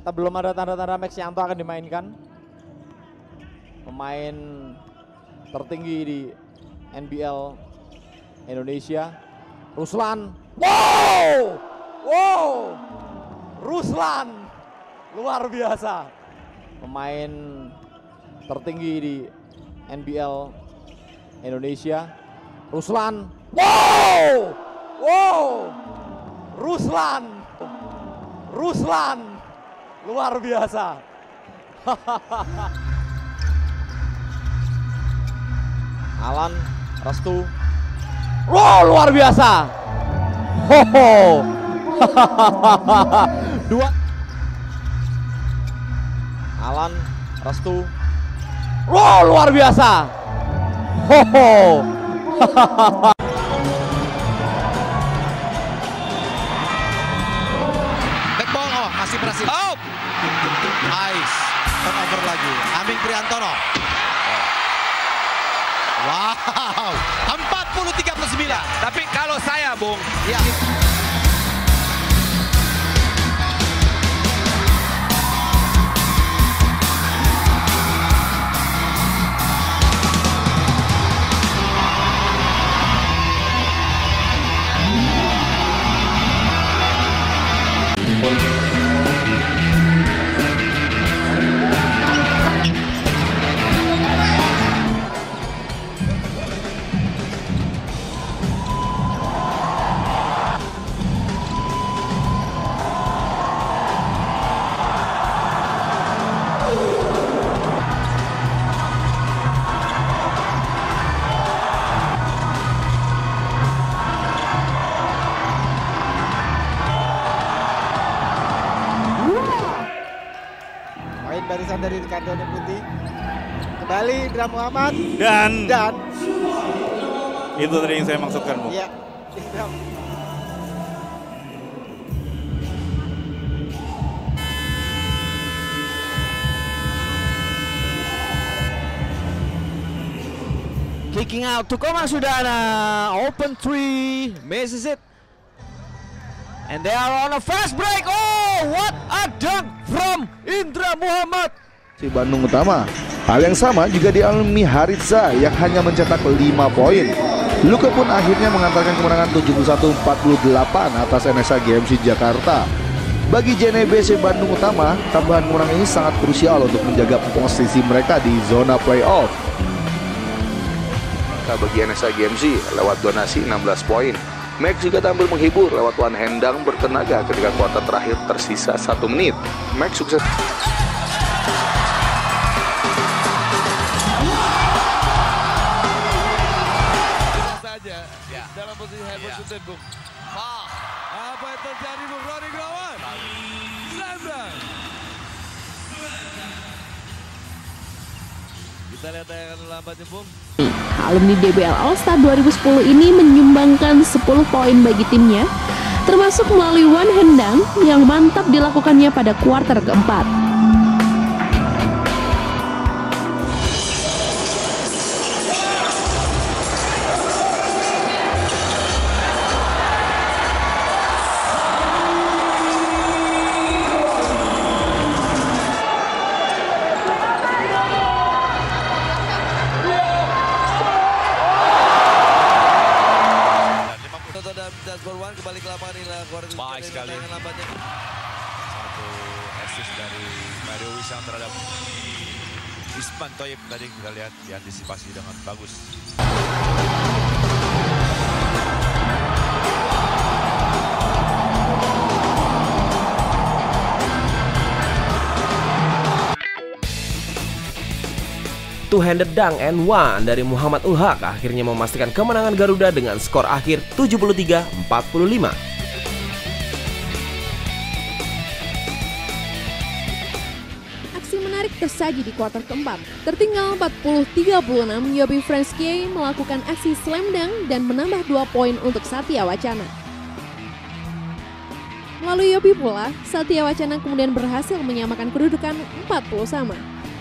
belum ada tanda-tanda Max Yanto akan dimainkan. Pemain tertinggi di NBL Indonesia, Ruslan. Wow, Ruslan luar biasa. Pemain tertinggi di NBL Indonesia, Ruslan. Wow, Ruslan luar biasa. Alan Restu. Wow, luar biasa. Dua. Alan Restu. Wow, luar biasa. Backball, masih berhasil. Nice. Turnover lagi. Aming Priantono. Wow, 40-39. Tapi kalau saya, Bung, Ya. Barisan dari Kandone Putih. Kembali Indra Muhammad Dan dan itu tadi yang saya maksudkan, Bu. ya Indra. Kicking out to Komang Sudana, open three, misses it. And they are on a fast break. Oh, what a dunk from Indra Muhammad. Si Bandung Utama. Hal yang sama juga dialami Haritsa yang hanya mencetak 5 poin. Luka pun akhirnya mengantarkan kemenangan 71-48 atas NSA GMC Jakarta. Bagi JNBC Bandung Utama, tambahan kemenangan ini sangat krusial untuk menjaga posisi mereka di zona playoff. Bagi NSA GMC lewat donasi 16 poin. Max juga tampil menghibur lewat one handang bertenaga ketika kuarter terakhir tersisa 1 menit. Max sukses. saja dalam posisi high position, Bung. Apa yang terjadi, Bung? Roni Gunawan. Slam dunk. Kita lihat tayangan lambatnya, Bung. Alumni DBL All Star 2010 ini menyumbangkan 10 poin bagi timnya, termasuk melalui one hand dunk yang mantap dilakukannya pada kuarter keempat. Kembali ke lapangan ini, baik sekali. Satu assist dari Mario Wisang terhadap Isman Toyib tadi kita lihat diantisipasi dengan bagus. Two-handed dunk and one dari Muhammad Ulhaq akhirnya memastikan kemenangan Garuda dengan skor akhir 73-45. Aksi menarik tersaji di kuarter keempat. Tertinggal 40-36, Yobi Franskie melakukan aksi slam dunk dan menambah 2 poin untuk Satya Wacana. Melalui Yobi pula, Satya Wacana kemudian berhasil menyamakan kedudukan 40 sama.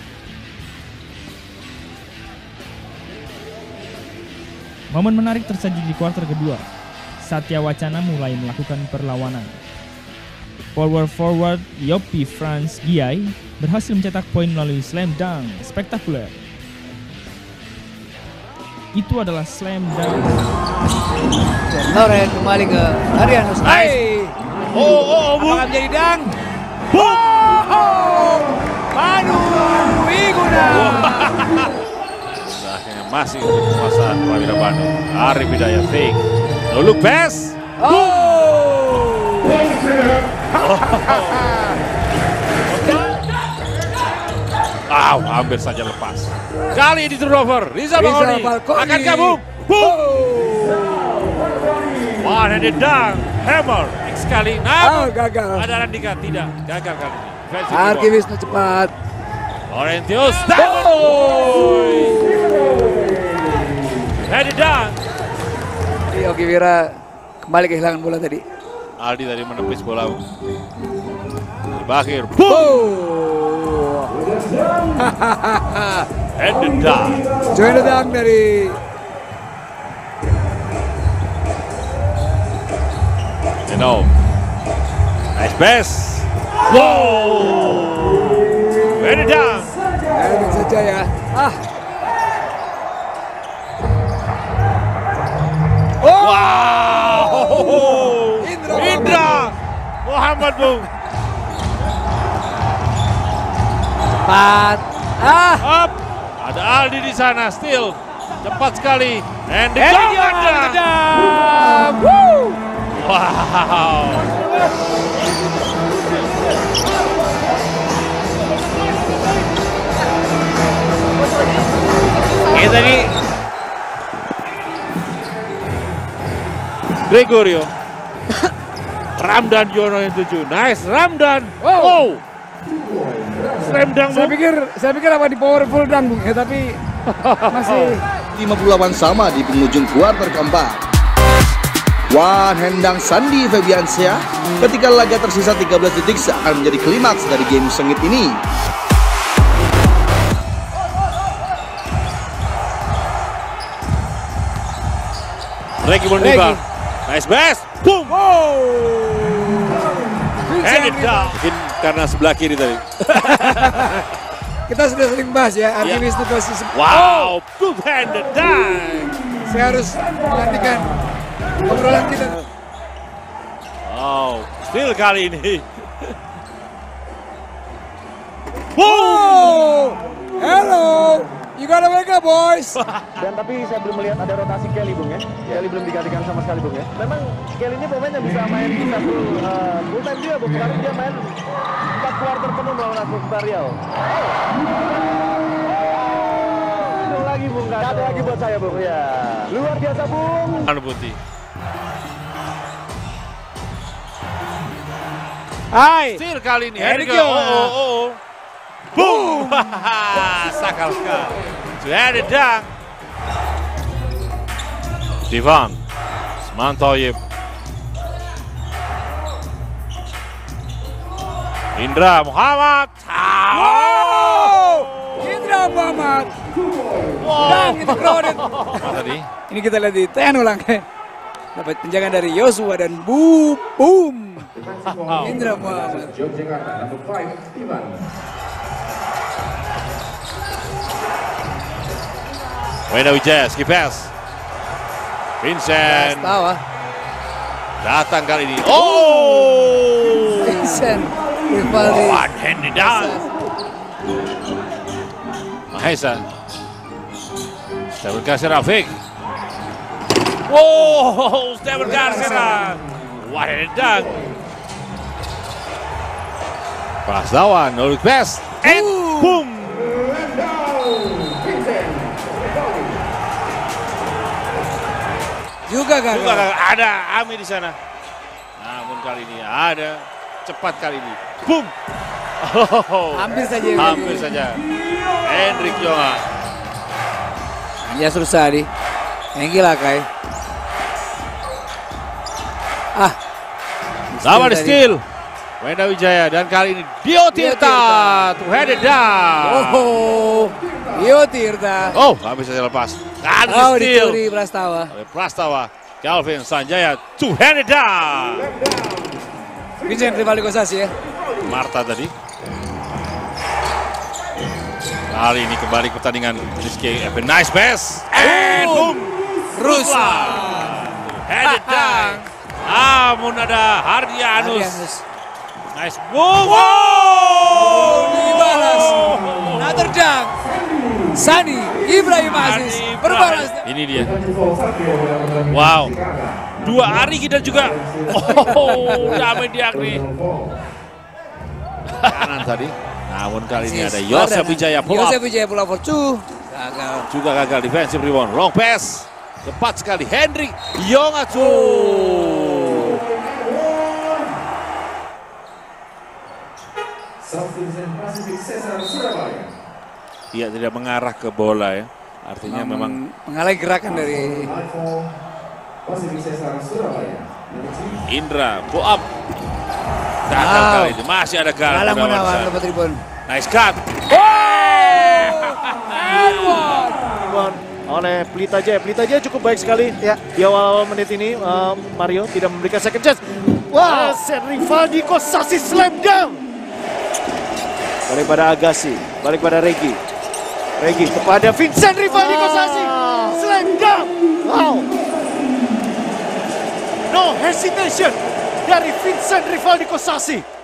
Momen menarik tersaji di kuarter kedua. Satya Wacana mulai melakukan perlawanan. forward Yopi Franz Giai berhasil mencetak poin melalui slam dunk spektakuler. Itu adalah slam dunk. Loren kembali ke Arianus. Nice. Apakah menjadi dunk? Manu Wiguna. Akhirnya masih untuk penguasaan Prawira Bandung. Arif Hidayat fake. No look pass. Hampir saja lepas. Kali ini turnover. Rizal Falconi akan gabung. One-handed dunk. Hammer. Sekali. Namun gagal. ada Randika tidak. Gagal kali ini. Arki Wisnu cepat. Laurentius. Headed dunk. Yogi Wira kembali kehilangan bola tadi. Aldi tadi menepis bola. Bakir. Headed dunk. Join the dunk dari Nice pass. Headed dunk. Enak saja ya. Indra Muhammad Bung. Cepat. Up. Ada Aldi di sana. Still cepat sekali. And the wow. Ini tadi Gregorio. Ramdan Jono yang 7. Nice Ramdan. Slam dunk. Saya pikir apa di powerful dunk ya, tapi masih 58 sama di penghujung kuarter keempat. One hand dunk Sandi Febiansyah ketika laga tersisa 13 detik akan menjadi klimaks dari game sengit ini. Regi Bondiba. Nice pass. Boom. And it down. Mungkin karena sebelah kiri tadi. kita sudah sering bahas ya, Arki Wisnu posisi. Wow, two-handed dunk. Saya harus menghentikan obrolan kita. Wow, still kali ini. Hello, you gotta wake up boys. Dan tapi saya belum melihat ada rotasi Kelly Bung ya. Kelly belum digantikan sama sekali Bung ya. Memang Kelly ini pemain yang bisa main di satu full time juga Bung. Kemarin dia main 4 kuarter penuh melawan Aspak Riau. Itu lagi Bung, gak ada lagi buat saya Bung ya. Luar biasa Bung. Anu putih. Hai. Still kali ini. Here Boom! Sakal sekali. Two-handed dunk. Divan. Semantoyib. Indra Muhammad. Indra Muhammad. Wow. Itu crowded. Tadi. Ini kita lihat di tayan ulang. Dapat penjagaan dari Yosua dan boom. Indra Muhammad. Wenda Wijaya, skip pass. Vincent. Datang kali ini. Vincent. Rivaldi. One-handed dunk. Mahesa. Stephen Garcia fake. Wow, Stephen Garcia. One-handed dunk. Prastawa, no look pass. And boom. Juga gagal. Ada Ami di sana. Namun kali ini ada cepat kali ini. Boom. Hampir saja. Hampir saja. Hendrik Jonga. Ya Sursadi. Enggi Lakai. Sama di steal. Wenda Wijaya dan kali ini Dio Tirta. Two-handed dunk. Dio Tirta. Habis saja lepas. Ada steal. Dicuri Prastawa. Oleh Prastawa. Calvin Sanjaya. Two-handed dunk. Vincent Rivaldi Kosasi ya. Marta tadi. Kali ini kembali pertandingan Rizky Evan. Nice pass. And boom. Ruslan. Headed down. Namun ada Hardianus. Nice move. Dibalas. Another dunk. Sani Ibrahim Aziz berbalas. Ini dia. Wow. 2 Ari kita juga. Damai Diagni. Kanan tadi. Namun kali ini ada Yosef Wijaya pull up. Yosef Wijaya pull up for 2. Gagal. Juga gagal defensive rebound. Long pass. Cepat sekali Hendrik Yongatsu. Dia tidak mengarah ke bola ya. Artinya memang mengalami gerakan dari Indra pull up. Gagal kali ini. Masih ada Galang Gunawan dapat rebound. Nice cut. Oleh Pelita Jaya. Pelita Jaya cukup baik sekali ya di awal menit ini. Mario tidak memberikan second chance. Wah, Rivaldi Kosasi slam dunk. Balik pada Agassi, balik pada Regi. Regi kepada Vincent Rivaldi Kosasi slam dunk. Wow. No hesitation dari Vincent Rivaldi Kosasi.